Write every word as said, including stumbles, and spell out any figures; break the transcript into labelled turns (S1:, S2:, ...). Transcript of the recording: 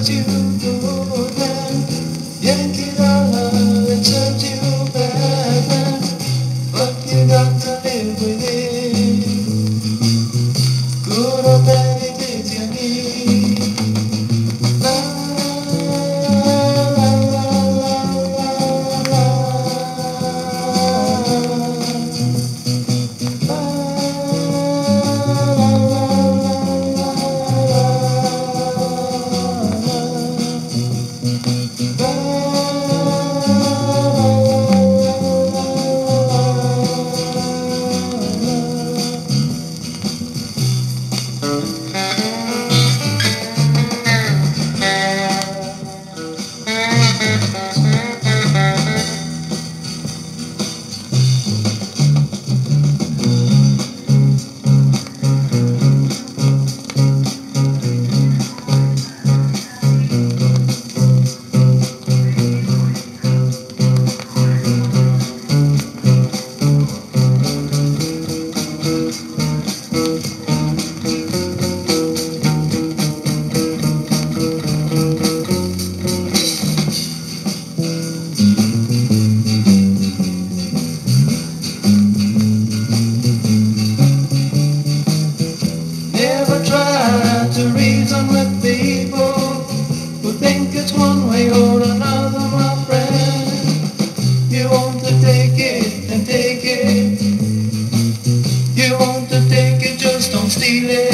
S1: tells you good man, Yankee dollar, it serves you bad man, but you got to live with it. Good or bad, it is your need. La la la la la to reason with people who think it's one way or another, my friend. You want to take it and take it. You want to take it, just don't steal it.